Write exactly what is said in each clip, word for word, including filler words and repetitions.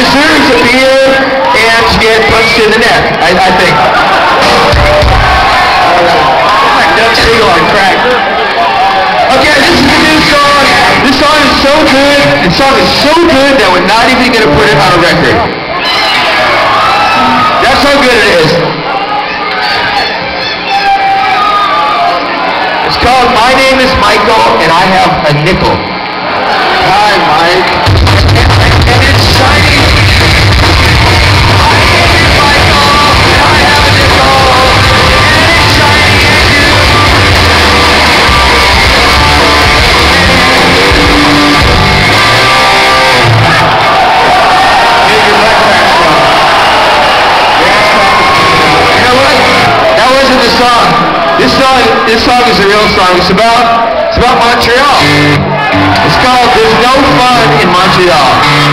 deserves a beer and to get punched in the neck, I, I think. My nuts big on crack. Okay, this is a new song. This song is so good. This song is so good that we're not even going to put it on a record. That's how good it is. It's called My Name is Michael and I Have a Nickel. Hi, Mike. And, and it's shiny. My name is Michael and I have a nickel. And it's shiny and you. You know what? That wasn't the song. This song, this song is a real song. It's about, it's about Montreal. It's called There's No Fun in Montreal.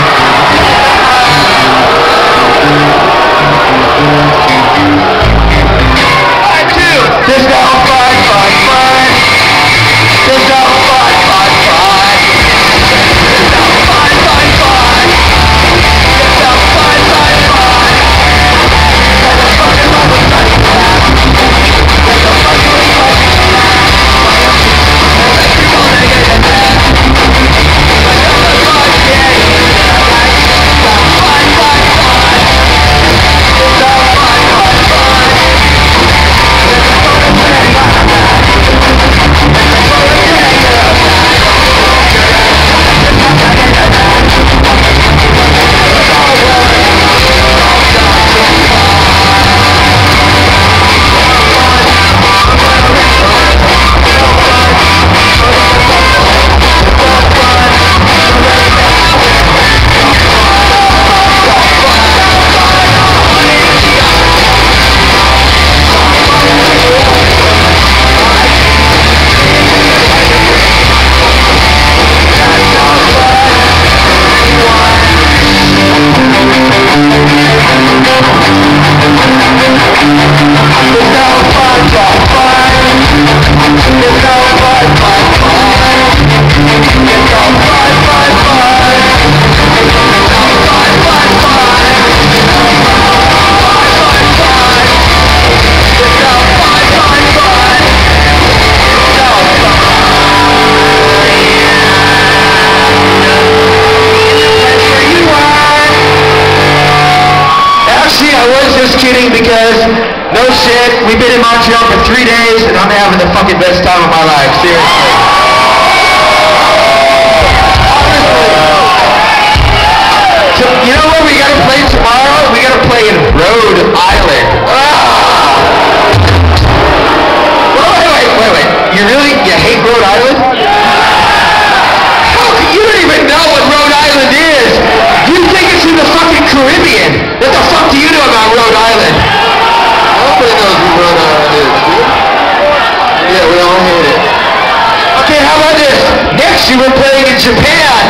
I do. There's no fun, fun, fun. There's no fun, fun, fun. There's no fun, fun, fun. There's no fun, fun, fun. There's no fucking fun, fun, fun. There's no fucking fun, fun. Because, no shit, we've been in Montreal for three days and I'm having the fucking best time of my life, seriously. So, you know what we gotta play tomorrow? We gotta play in Rhode Island. Ah! Wait, wait, wait, wait. You really, you hate Rhode Island? How can, you don't even know what Rhode Island is. You think it's in the fucking Caribbean. What the fuck do you know about Rhode Island? Nobody knows who Rhode Island is, dude. Yeah, we all hate it. Okay, how about this? Next year we're playing in Japan.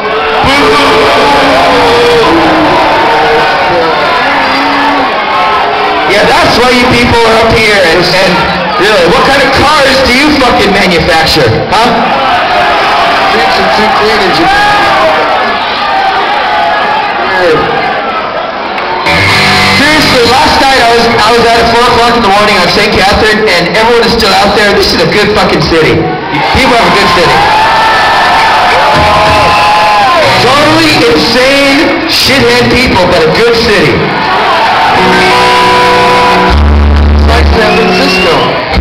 Yeah, that's why you people are up here. And, and really, what kind of cars do you fucking manufacture? Huh? Streets are too clean in Japan. Weird. Seriously, last night I was I was out at four o'clock in the morning on Saint Catherine, and everyone is still out there. This is a good fucking city. People have a good city. Totally insane, shithead people, but a good city. It's like San Francisco.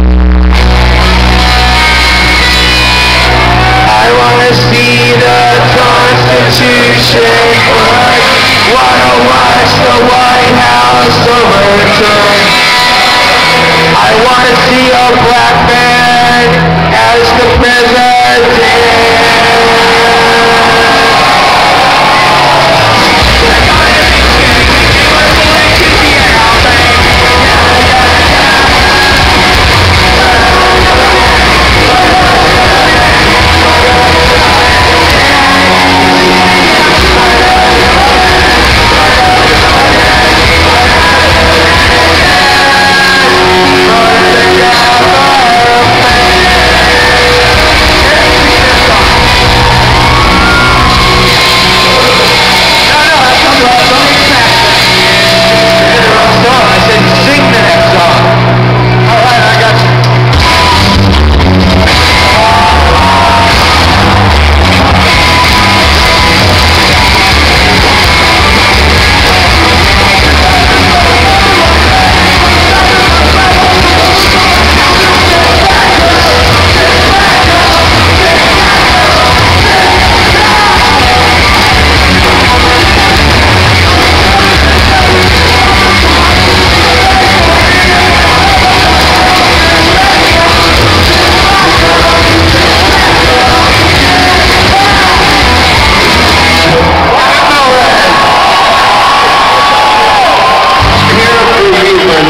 I wanna see the Constitution work. Wanna watch the White House overturn. I wanna see a black man